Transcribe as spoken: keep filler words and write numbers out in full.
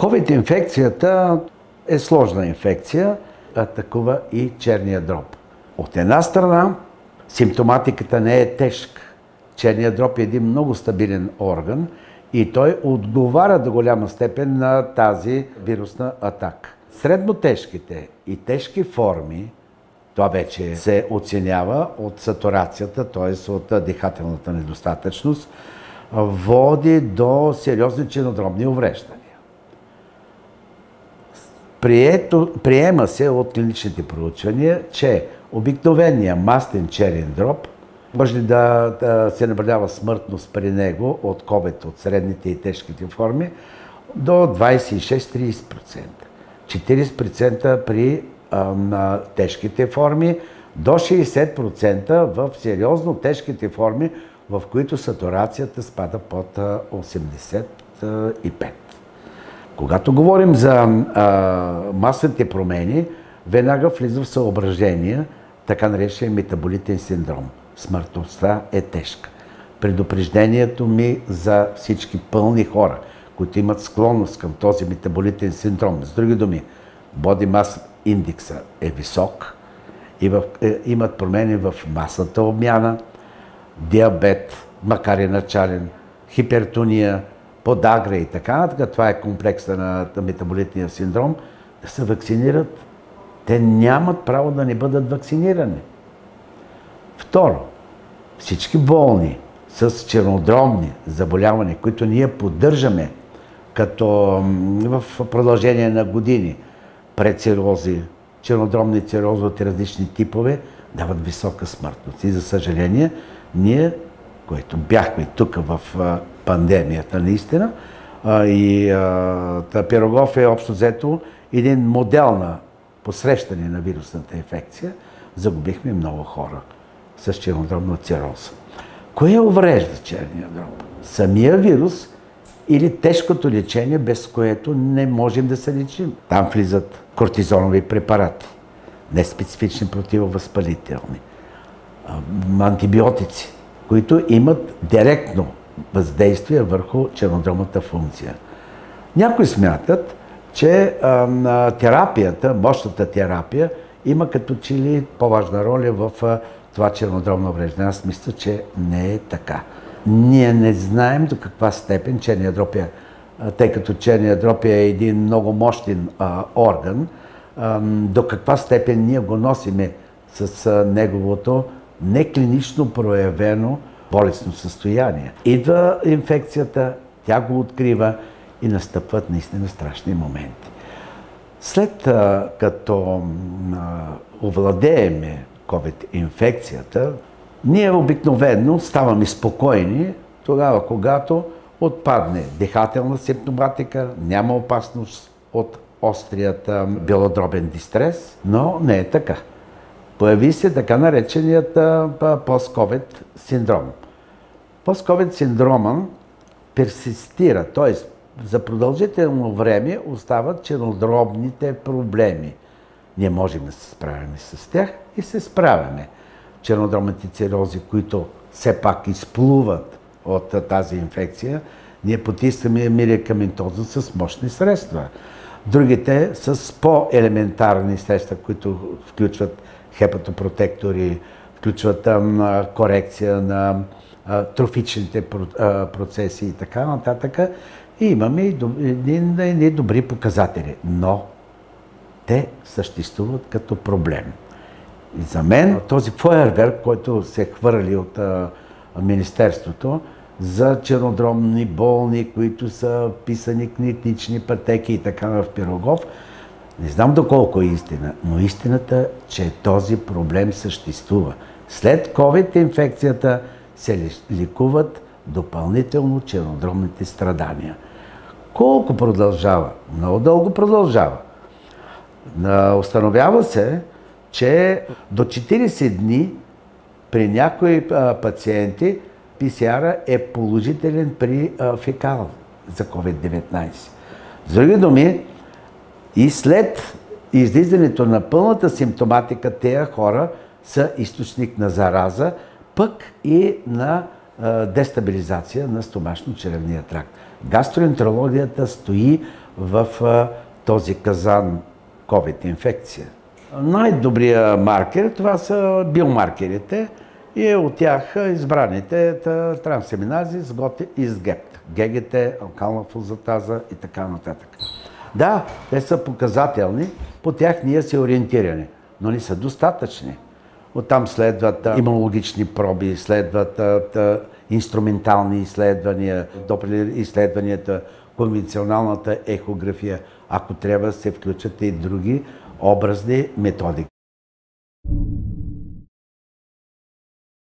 ковид инфекцията е сложна инфекция, атакува и черния дроб. От една страна, симптоматиката не е тежка. Черният дроб е един много стабилен орган и той отговаря до голяма степен на тази вирусна атака. Средно тежките и тежки форми, това вече се оценява от сатурацията, т.е. от дихателната недостатъчност, води до сериозни чернодробни увреждания. Прието, приема се от клиничните проучвания, че обикновеният мастен черен дроб може да, да се наблюдава смъртност при него от ковид, от средните и тежките форми, до двадесет и шест до тридесет процента. четиридесет процента при а, на тежките форми, до шейсет процента в сериозно тежките форми, в които сатурацията спада под осемдесет и пет. Когато говорим за а, масовите промени, веднага влиза в съображение така наречен метаболитен синдром. Смъртността е тежка. Предупреждението ми за всички пълни хора, които имат склонност към този метаболитен синдром, с други думи, body mass индекса е висок, и в, е, имат промени в масната обмяна, диабет, макар и начален, хипертония, подагра и така нататък, това е комплекса на, на метаболитния синдром, да се вакцинират. Те нямат право да не бъдат вакцинирани. Второ, всички болни с чернодробни заболявания, които ние поддържаме като в продължение на години, предцирози, чернодробни цирози от различни типове, дават висока смъртност. И за съжаление, ние, които бяхме тук в пандемията наистина, и Пирогов е общо взето един модел на посрещане на вирусната инфекция, загубихме много хора с чернодробна цироза. Кое уврежда черния дроб? Самия вирус или тежкото лечение, без което не можем да се лечим? Там влизат кортизонови препарати, неспецифични противовъзпалителни, антибиотици, които имат директно въздействие върху чернодробната функция. Някои смятат, че а, терапията, мощната терапия, има като че ли по-важна роля в а, това чернодробно увреждане. Аз мисля, че не е така. Ние не знаем до каква степен черният дроб е, тъй като черният дроб е един много мощен а, орган, а, до каква степен ние го носиме с а, неговото неклинично проявено болестно състояние. Идва инфекцията, тя го открива и настъпват наистина страшни моменти. След а, като а, овладееме ковид-инфекцията, ние обикновено ставаме спокойни тогава, когато отпадне дихателна симптоматика, няма опасност от острият белодробен дистрес, но не е така. Появи се така нареченият пост-ковид синдром. Пост-ковид синдрома персистира, т.е. за продължително време остават чернодробните проблеми. Ние можем да се справяме с тях и се справяме. Чернодробните цирози, които все пак изплуват от тази инфекция, ние потискаме медикаментозно с мощни средства. Другите с по-елементарни средства, които включват хепатопротектори, включват а, корекция на а, трофичните а, процеси и така нататък. И имаме и едни добри показатели, но те съществуват като проблем. И за мен този фойерверк, който се хвърли от а, Министерството за чернодробни болни, които са писани клинични пътеки и така в Пирогов, не знам доколко е истина, но истината е, че този проблем съществува. След ковид-инфекцията се лекуват допълнително чернодробните страдания. Колко продължава? Много дълго продължава. Установява се, че до четиридесет дни при някои пациенти пи си ар е положителен при фекал за ковид деветнайсет. С други думи, и след излизането на пълната симптоматика, тези хора са източник на зараза, пък и на дестабилизация на стомашно-черевния тракт. Гастроентерологията стои в този казан ковид инфекция. Най-добрият маркер това са биомаркерите и от тях избраните трансаминази с ГОТ и с ГЕПТ, ГГТ, алкална фосфатаза и така нататък. Да, те са показателни, по тях ние се ориентирани, но не са достатъчни. Оттам следват имунологични проби, следват инструментални изследвания, допреди изследванията, конвенционалната ехография, ако трябва да се включат и други образни методики.